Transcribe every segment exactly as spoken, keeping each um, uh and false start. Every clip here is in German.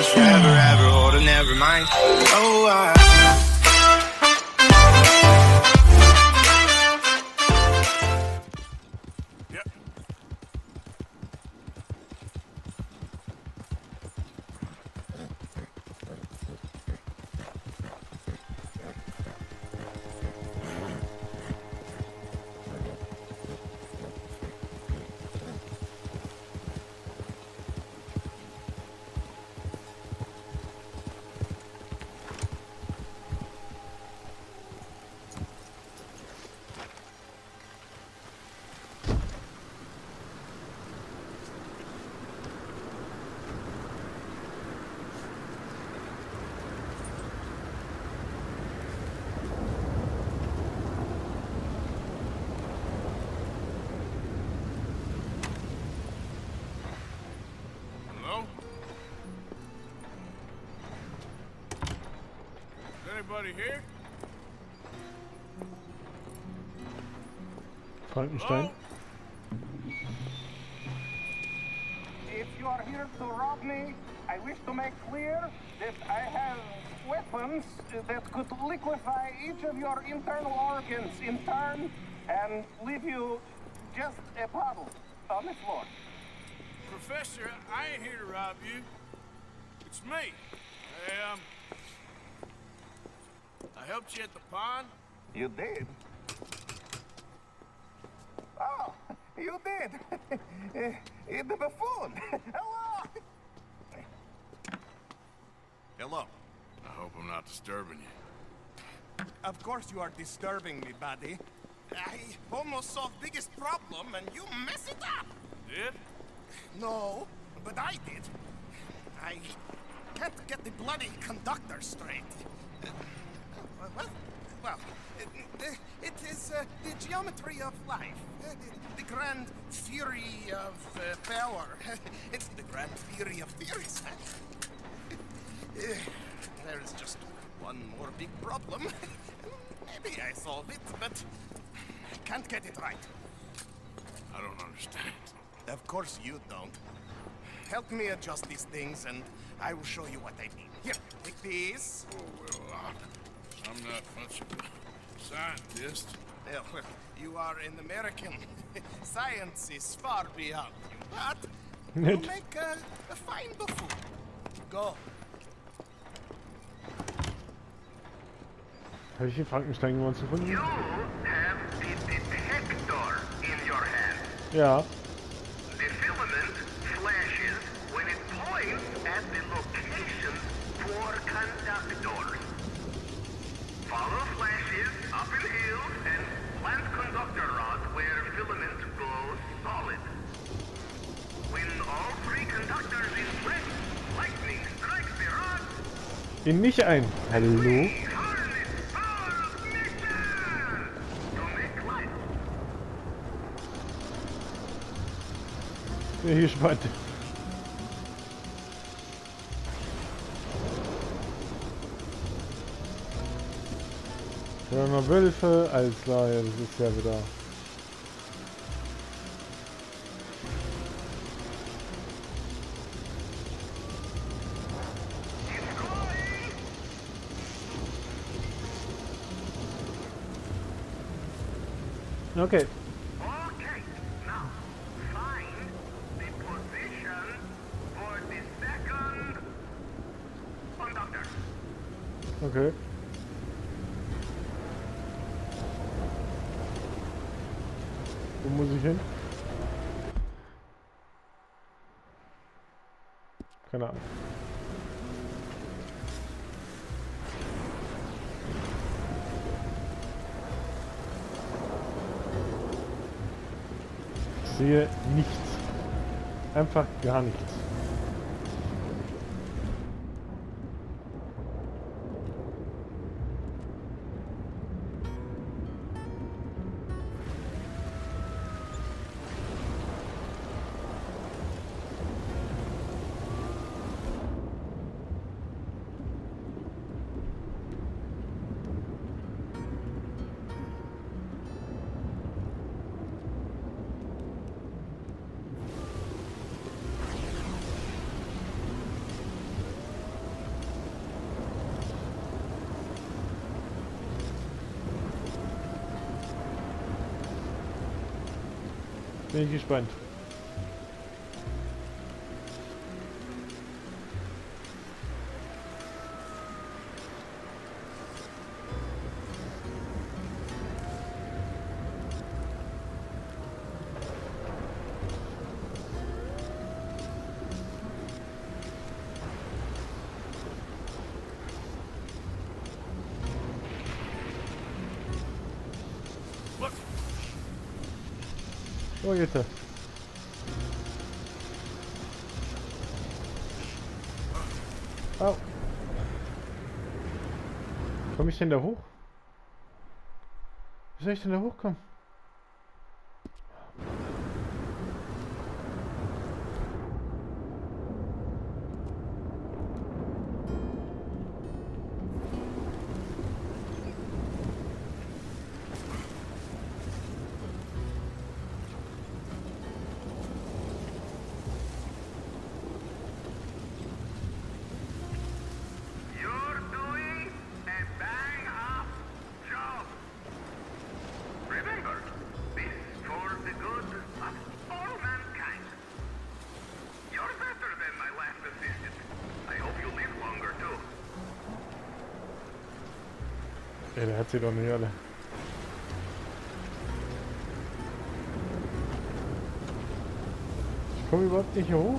means forever, ever, or to never mind. Oh, I Anybody here? Frankenstein. Hello? If you are here to rob me, I wish to make clear that I have weapons that could liquefy each of your internal organs in turn and leave you just a puddle on the floor. Professor, I ain't here to rob you. It's me. I, um... I helped you at the pond. You did? Oh, you did. uh, the buffoon. Hello. Hello. I hope I'm not disturbing you. Of course you are disturbing me, buddy. I almost solved biggest problem and you mess it up. Did? No, but I did. I can't get the bloody conductor straight. Uh, what? Well, it, it, it is uh, the geometry of life. Uh, the, the grand theory of uh, power. It's the grand theory of theories. Huh? Uh, there is just one more big problem. Maybe I solve it, but I can't get it right. I don't understand. Of course you don't. Help me adjust these things and I will show you what I mean. Here, take these. Oh, well, uh, I'm not much of a scientist. Well, well, you are an American. Science is far beyond you, but you make a, a fine buffoon. Go. Habe ich den Frankenstein jemals gefunden? You have the detector in your hand. Ja. The filament flashes when it points at the location for conductors. Follow flashes up in hills and plant conductor rods where filament goes solid. When all three conductors is pressed, lightning strikes the rod. In mich ein. Hallo? Harness power of nature to make light. Bin hier gespannt. Ja, noch Wölfe, alles klar, ja, das ist ja wieder. Okay. Okay, now find the position for the second conductor. Okay. Wo muss ich hin? Keine Ahnung. Ich sehe nichts. Einfach gar nichts. Bin ich gespannt. Look, Oh, jetzt. Au. Komme ich denn da hoch? Wie soll ich denn da hochkommen? You're doing a bang-up job. Remember, this is for the good of all mankind. You're better than my last assistant. I hope you live longer, too. Ja, der hat sie doch nicht alle. Ich komme überhaupt nicht hier hoch.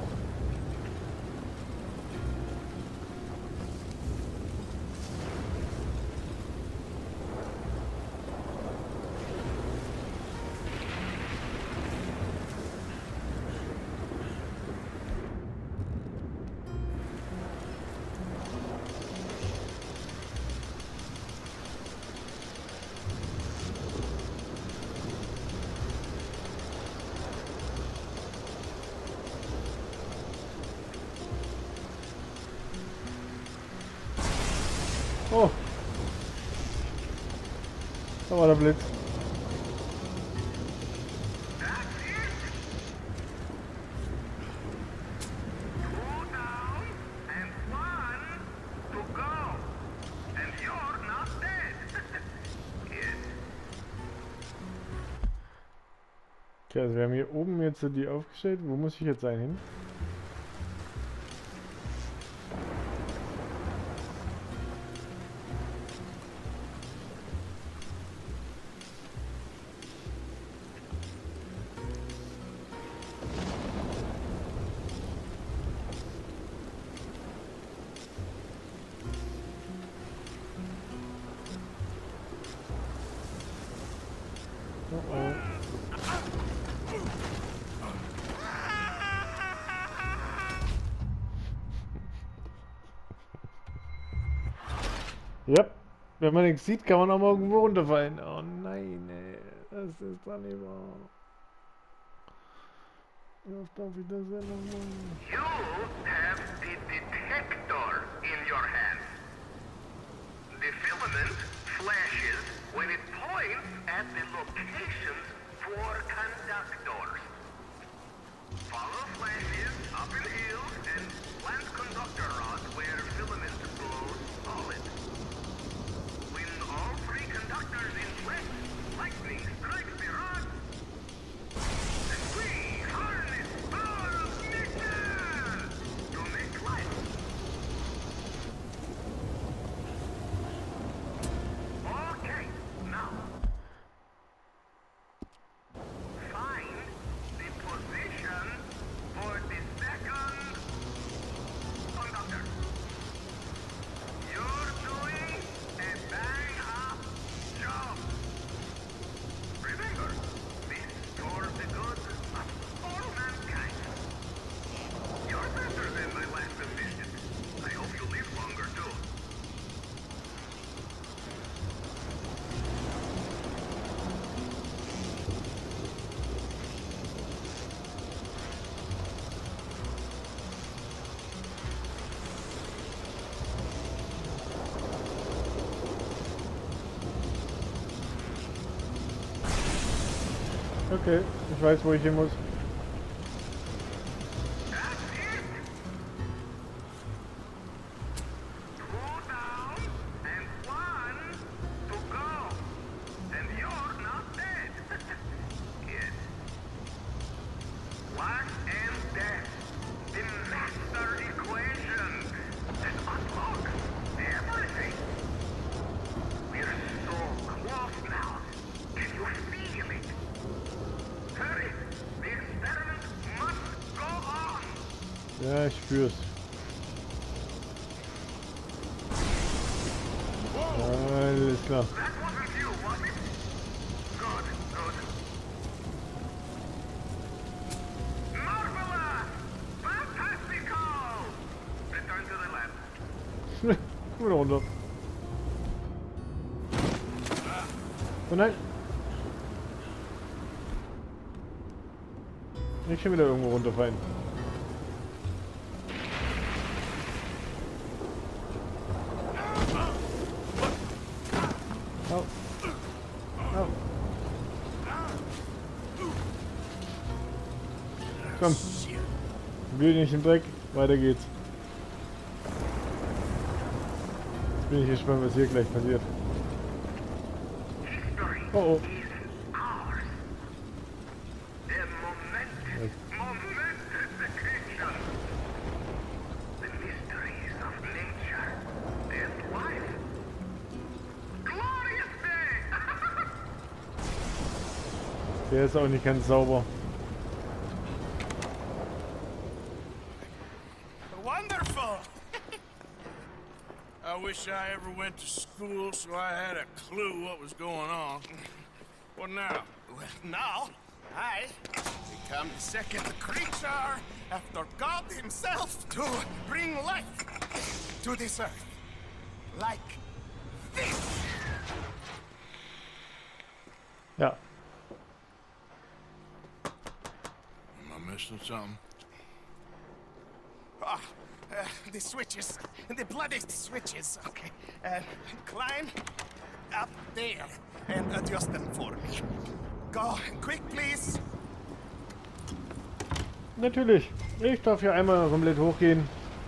Oh! Da war der Blitz. That's it. Two down and one to go. And you're not dead. Kid. Okay, also wir haben hier oben jetzt die aufgestellt. Wo muss ich jetzt sein hin? Oh oh. Ja, wenn man nichts sieht, kann man auch mal irgendwo runterfallen. Oh nein, ey. Das ist doch nicht wahr. Was darf ich das denn noch machen? You have the detector in your hand. The filament flashes when it points at the locations for conductors. Follow flashes up in hills and plant conductor rods where filament glows solid. When all three conductors inflect, lightning strikes the rod. And we harness power of nature to make light. Okay, now find the position for the second conductor. You're doing a bang-up job. Remember, this is for the good of all mankind. You're better than my last assistant. I hope you live longer, too. Okay, ich weiß, wo ich hin muss. That's it. Two down and one to go. And you're not dead. Kid. spür's. Alles klar. That wasn't you, was it? Good, good. Marvelous! Fantastical! Return to the lab. Wieder runter. Oh nein! Nicht schon wieder irgendwo runterfallen. Au. Au. Komm. Will nicht im Dreck. Weiter geht's. Jetzt bin ich gespannt, was hier gleich passiert. Oh oh. Der ist auch nicht ganz sauber. Wonderful! I wish I ever went to school so I had a clue what was going on. What now? Well, now, I become the second creature after God himself to bring life to this earth. Like this. Ja. Am I missing something? Ah, uh, the switches, the bloody switches. Okay, uh, climb up there and adjust them for me. Go quick, please. Natürlich. Ich darf hier einmal komplett hochgehen.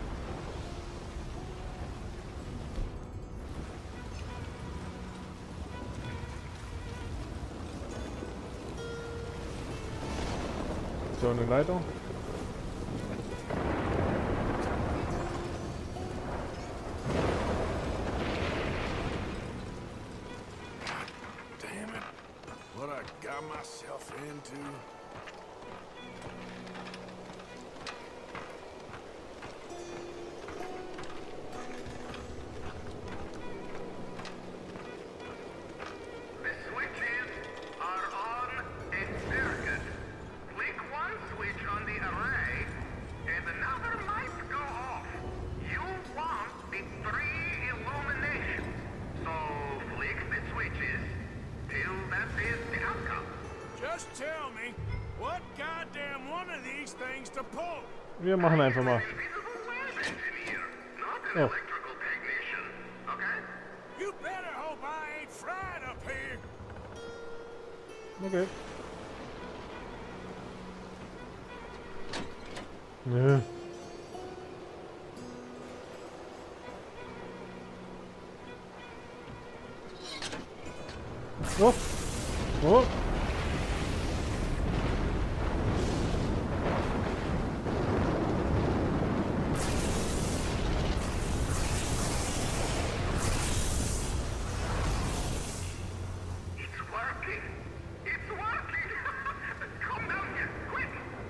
So, eine Leitung. Damn it. What I got myself into. The switches are on a circuit. Click one switch on the array, and another might go off. You want the three illuminations, so flick the switches till that is the outcome. Just tell me what goddamn one of these things to pull. Wir machen einfach mal. Invisible lab engineer, not an Oh. electrical technician. Okay? You better hope I ain't fried up here. Okay. Nö. Oh. Oh. It's working. It's working. Come down here, quick.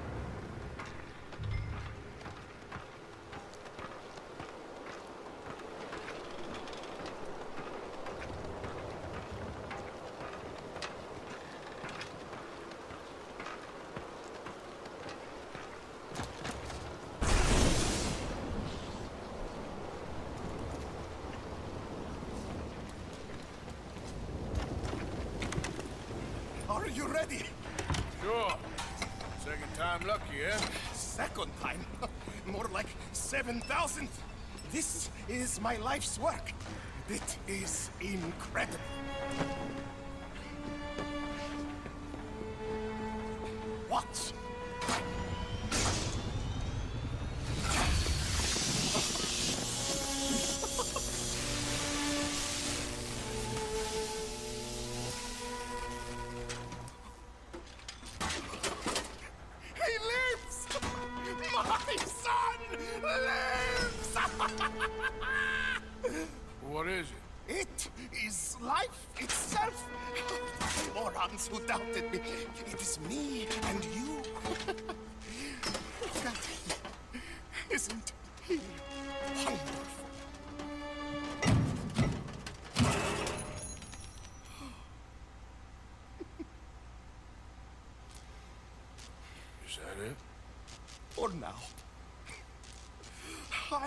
Are you ready? Sure. Second time lucky, eh? Second time? More like seven thousand. This is my life's work. It is incredible. Watch. He lives! My son lives! What is it? It is life itself. Morons who doubted me. It is me and you. Isn't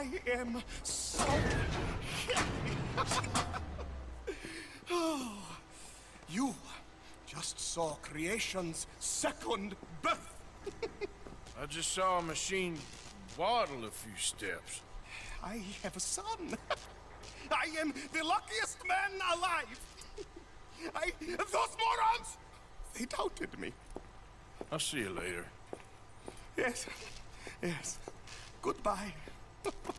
I am so happy. Oh, you just saw creation's second birth. I just saw a machine waddle a few steps. I have a son. I am the luckiest man alive. I, those morons, they doubted me. I'll see you later. Yes, yes. Goodbye.